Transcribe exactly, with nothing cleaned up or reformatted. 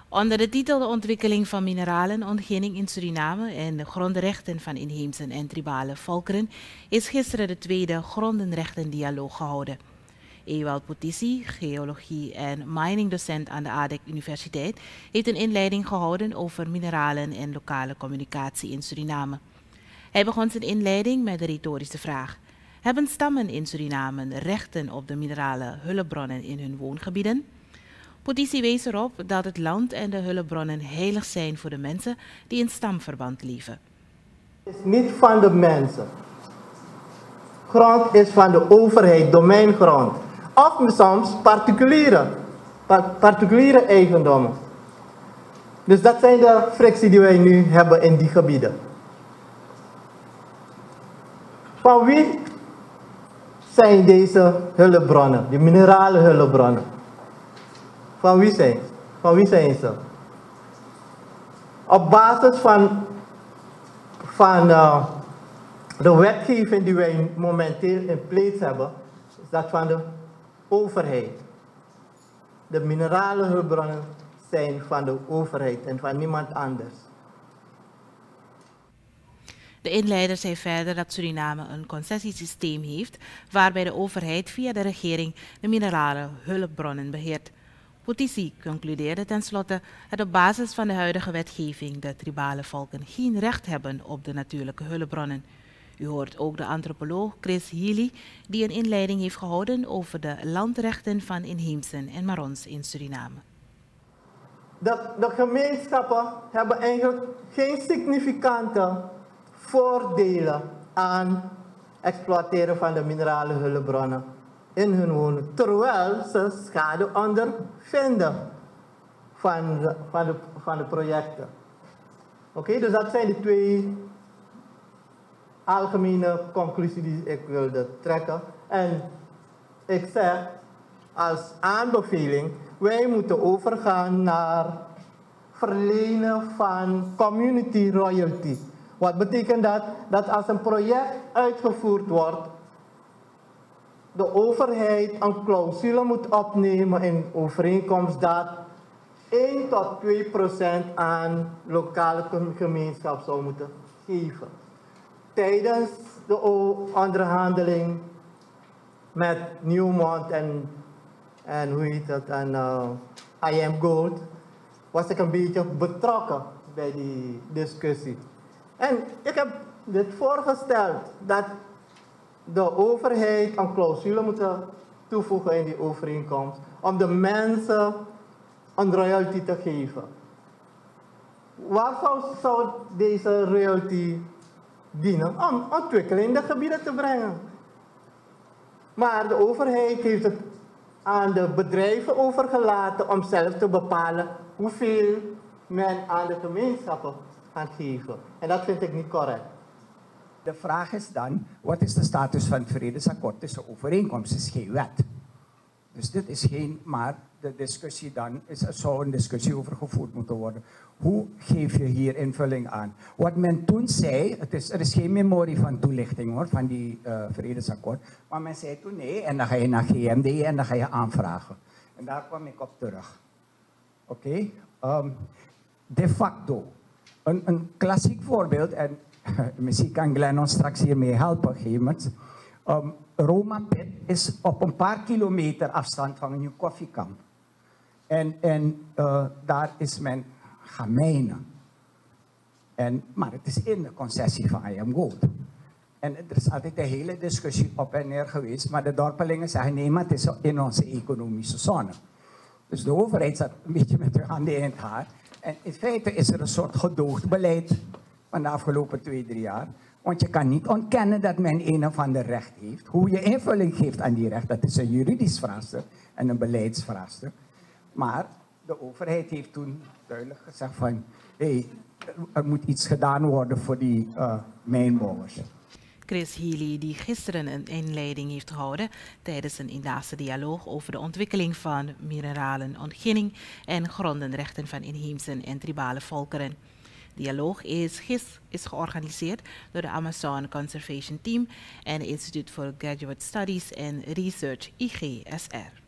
Onder de titel De ontwikkeling van mineralen, ontginning in Suriname en de grondrechten van inheemse en tribale volkeren is gisteren de tweede grondenrechtendialoog gehouden. Ewald Potissi, geologie- en miningdocent aan de A D E C Universiteit, heeft een inleiding gehouden over mineralen en lokale communicatie in Suriname. Hij begon zijn inleiding met de retorische vraag: hebben stammen in Suriname rechten op de minerale hulpbronnen in hun woongebieden? Potissi wees erop dat het land en de hulpbronnen heilig zijn voor de mensen die in stamverband leven. Het is niet van de mensen. Grond is van de overheid, domeingrond. Of soms particuliere, particuliere eigendommen. Dus dat zijn de frictie die wij nu hebben in die gebieden. Van wie zijn deze hulpbronnen, die minerale hulpbronnen? Van wie zijn, van wie zijn ze? Op basis van, van uh, de wetgeving die wij momenteel in plaats hebben, is dat van de overheid. De minerale hulpbronnen zijn van de overheid en van niemand anders. De inleider zei verder dat Suriname een concessiesysteem heeft waarbij de overheid via de regering de minerale hulpbronnen beheert. Potissi concludeerde tenslotte dat op basis van de huidige wetgeving de tribale volken geen recht hebben op de natuurlijke hulpbronnen. U hoort ook de antropoloog Chris Healy die een inleiding heeft gehouden over de landrechten van inheemsen en Marons in Suriname. De, de gemeenschappen hebben eigenlijk geen significante voordelen aan exploiteren van de minerale hulpbronnen in hun wonen, terwijl ze schade ondervinden van de, van de, van de projecten. Oké, okay, dus dat zijn de twee algemene conclusies die ik wilde trekken. En ik zeg als aanbeveling, wij moeten overgaan naar verlenen van community royalty. Wat betekent dat? Dat als een project uitgevoerd wordt, de overheid een clausule moet opnemen in overeenkomst dat één tot twee procent aan lokale gemeenschap zou moeten geven. Tijdens de onderhandeling met Newmont en, en hoe heet dat, en uh, I Am Gold was ik een beetje betrokken bij die discussie. En ik heb dit voorgesteld dat de overheid een clausule moet toevoegen in die overeenkomst om de mensen een royalty te geven. Waar zou, zou deze royalty dienen? Om ontwikkeling in de gebieden te brengen. Maar de overheid heeft het aan de bedrijven overgelaten om zelf te bepalen hoeveel men aan de gemeenschappen gaat geven. En dat vind ik niet correct. De vraag is dan, wat is de status van het vredesakkoord? Het is een overeenkomst, het is geen wet. Dus dit is geen, maar de discussie dan, is, er zou een discussie over gevoerd moeten worden. Hoe geef je hier invulling aan? Wat men toen zei, het is, er is geen memorie van toelichting hoor, van die uh, vredesakkoord. Maar men zei toen nee, en dan ga je naar G M D en dan ga je aanvragen. En daar kwam ik op terug. Oké? Okay? Um, de facto, een, een klassiek voorbeeld, en misschien kan Glenn ons straks hiermee helpen, Gemert. Um, Roma Pit is op een paar kilometer afstand van een nieuw koffiekamp. En, en uh, daar is men gaan mijnen. En, maar het is in de concessie van I Am Gold. En er is altijd een hele discussie op en neer geweest. Maar de dorpelingen zeggen nee, maar het is in onze economische zone. Dus de overheid zat een beetje met hun handen in het haar. En in feite is er een soort gedoogd beleid van de afgelopen twee, drie jaar. Want je kan niet ontkennen dat men een of ander recht heeft. Hoe je invulling geeft aan die recht, dat is een juridisch vraagstuk en een beleidsvraagstuk. Maar de overheid heeft toen duidelijk gezegd van, hé, hey, er moet iets gedaan worden voor die uh, mijnbouwers. Chris Healy, die gisteren een inleiding heeft gehouden tijdens een indaagse dialoog over de ontwikkeling van mineralen, ontginning en grondenrechten van inheemse en tribale volkeren. De dialoog is, gis, is georganiseerd door de Amazon Conservation Team en het Instituut for Graduate Studies and Research I G S R.